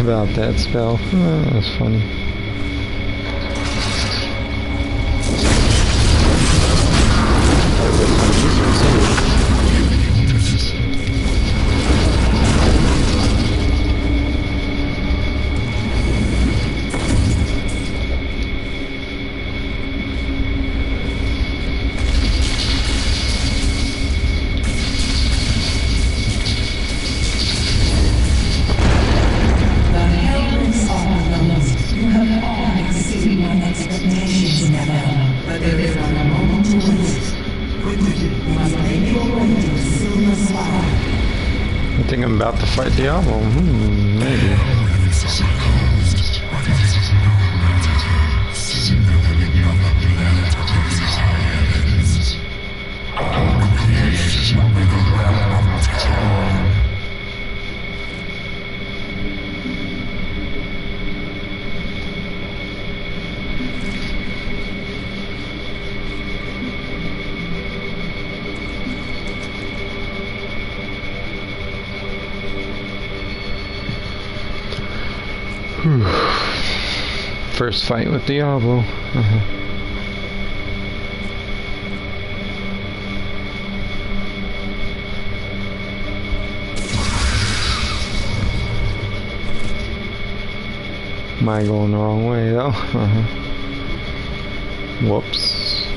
about that spell. Oh, that's funny. I think I'm about to fight Diablo. Maybe. First fight with Diablo. Am I going the wrong way though? Whoops.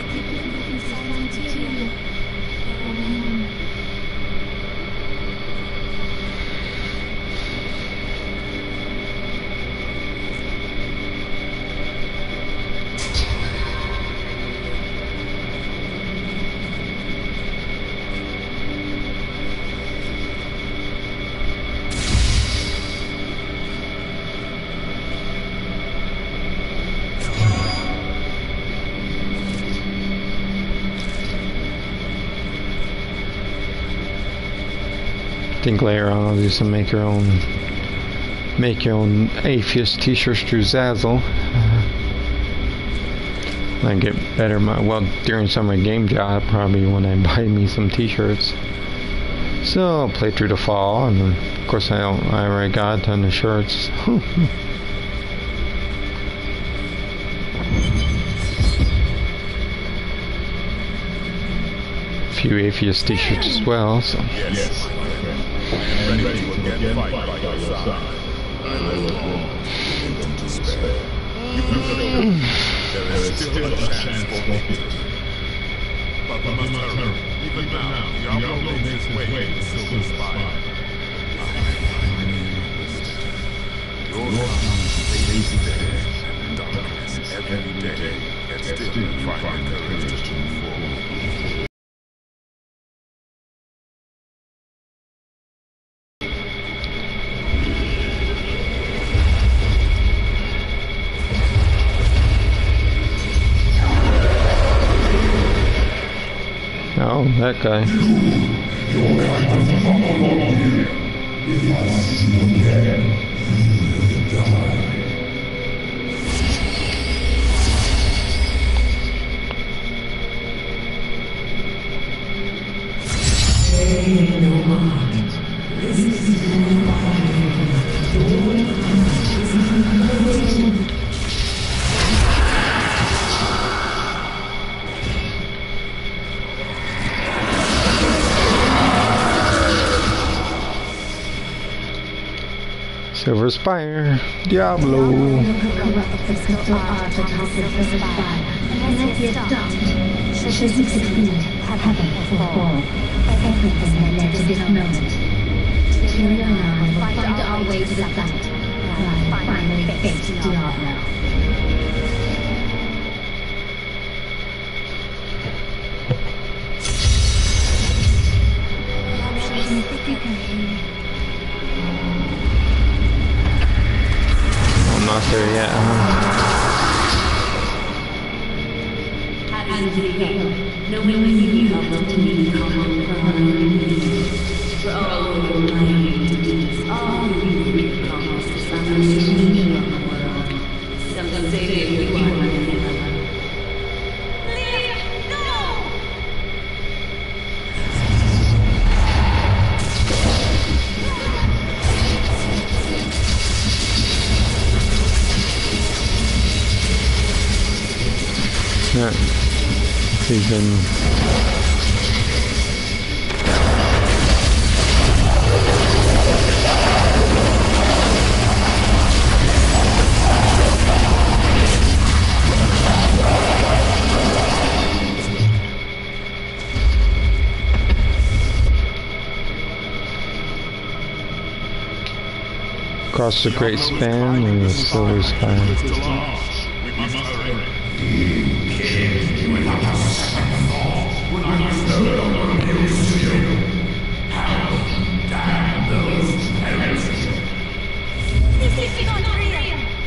I think later on I'll do some make your own atheist t-shirts through Zazzle. I get better during summer game job probably when I buy me some t-shirts. So I'll play through the fall, and then, of course I already got a ton of shirts. A few atheist t-shirts as well. So. Yes. Ready to again fight by your side. I will into despair. There is still a chance for victory. But we must hurry. Even now, Diablo makes his way to the Silver Spire. Your face death and darkness every day, and still find courage to move forward. Oh, that guy. Your kind of follow here. If I see you again, you will die. Say no more. This is your body. Your heart is broken. Silver Spire, Diablo. Should we succeed, heaven will fall. Everything that led to this moment. Tyrion and I will find our way to the summit, where I finally face Diablo. I'm not there yet, Knowing you have to me common for all your mighty deeds, all you become to some meaning of the world. Some say that you are Leave! No! even. Across the great span and the silver sky. We must hurry. This is not real.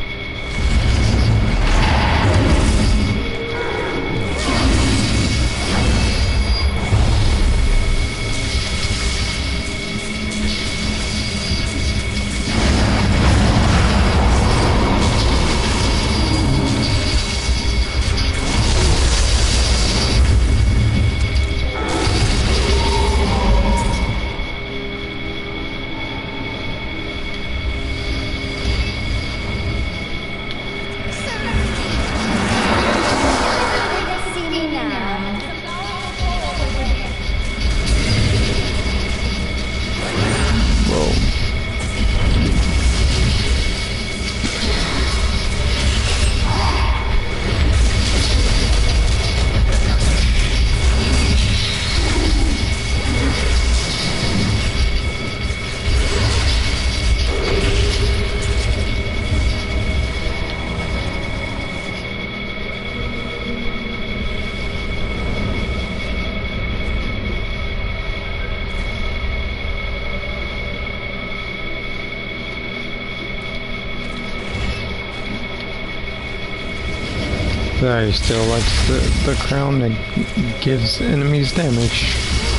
I still likes the crown that gives enemies damage.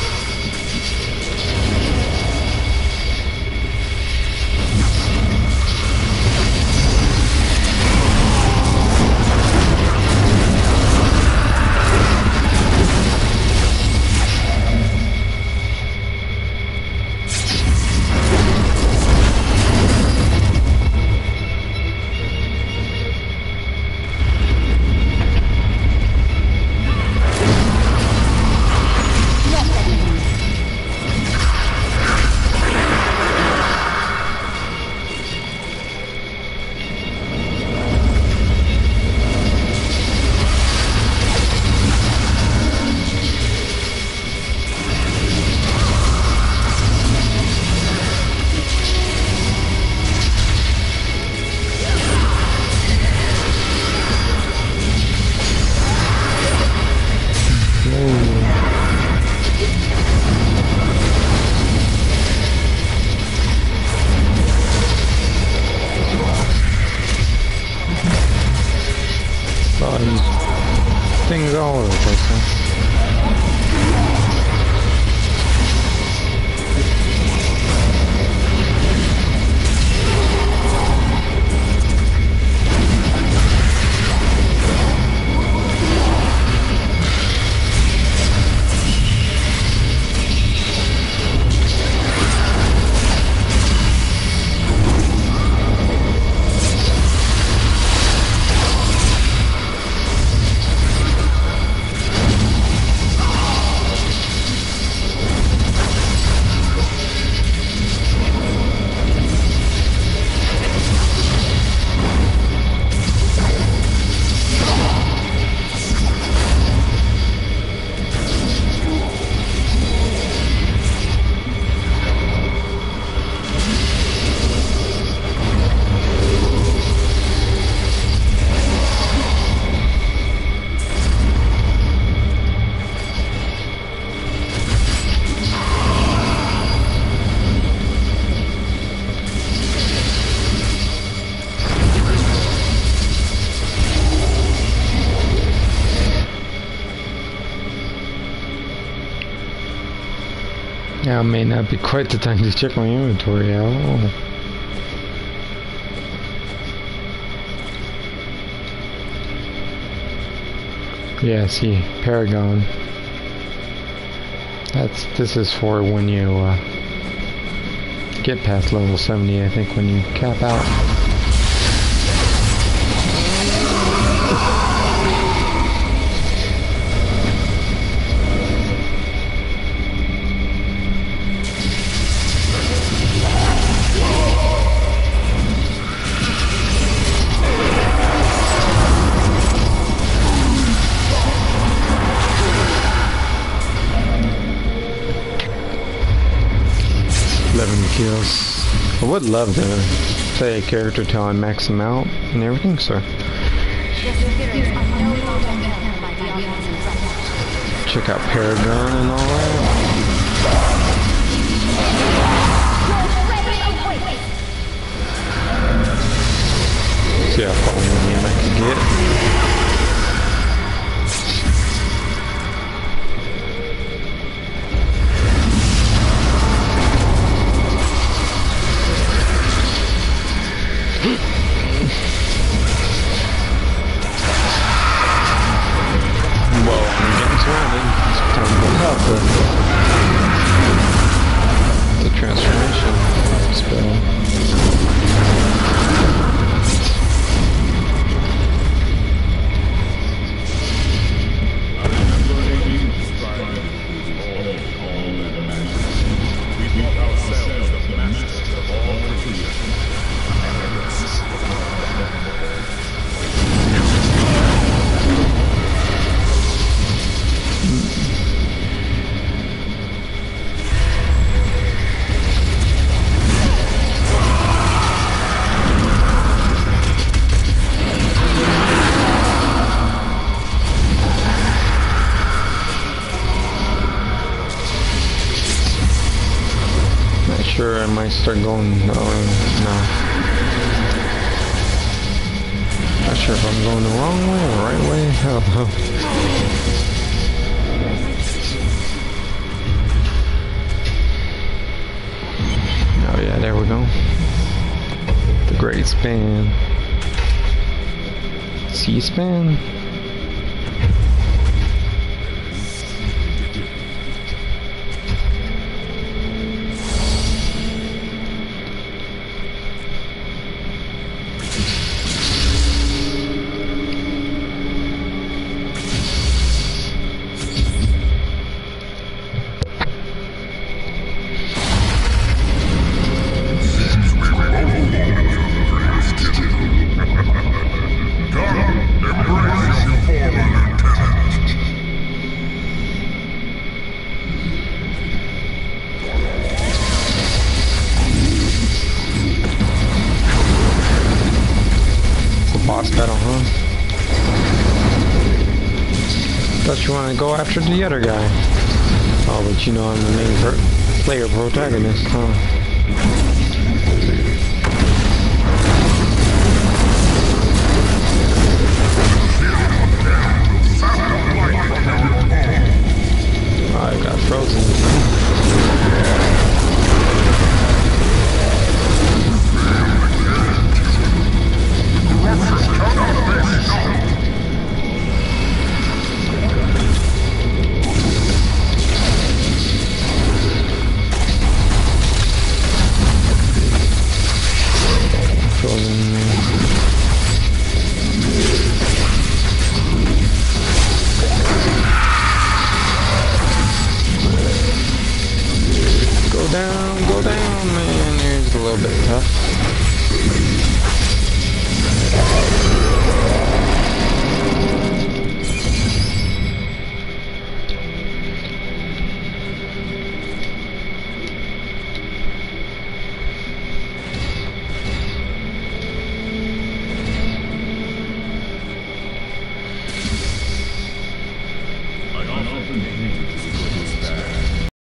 Things all over the place, huh? Now may not be quite the time to check my inventory out. Oh. Yeah, see, Paragon. This is for when you get past level 70, I think, when you cap out. 70 kills. I would love to play a character till I max them out and everything, so check out Paragon and all that. See how far medium I can get. Well, I'm getting surrounded. It's time to go out the transformation spell. Sure, I might start going. No. Not sure if I'm going the wrong way or the right way. I don't know. Oh yeah, there we go. The great span. C-span. Boss battle, huh? Thought you want to go after the other guy. Oh, but you know I'm the main player protagonist, huh? Oh, I got frozen. Go down, man. There's a little bit tough.